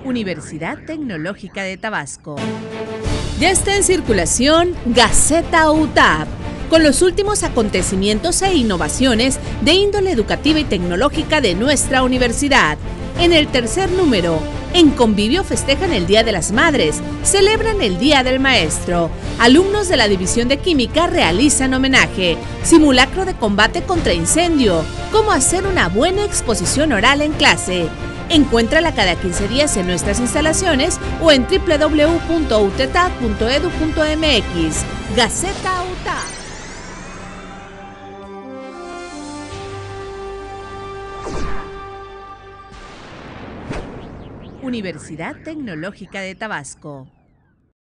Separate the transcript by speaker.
Speaker 1: Universidad Tecnológica de Tabasco. Ya está en circulación Gaceta UTAP, con los últimos acontecimientos e innovaciones de índole educativa y tecnológica de nuestra universidad. En el tercer número, en Convivio festejan el Día de las Madres, celebran el Día del Maestro. Alumnos de la División de Química realizan homenaje. Simulacro de combate contra incendio. Cómo hacer una buena exposición oral en clase. Encuéntrala cada 15 días en nuestras instalaciones o en www.utetap.edu.mx. Gaceta UTAP. Universidad Tecnológica de Tabasco.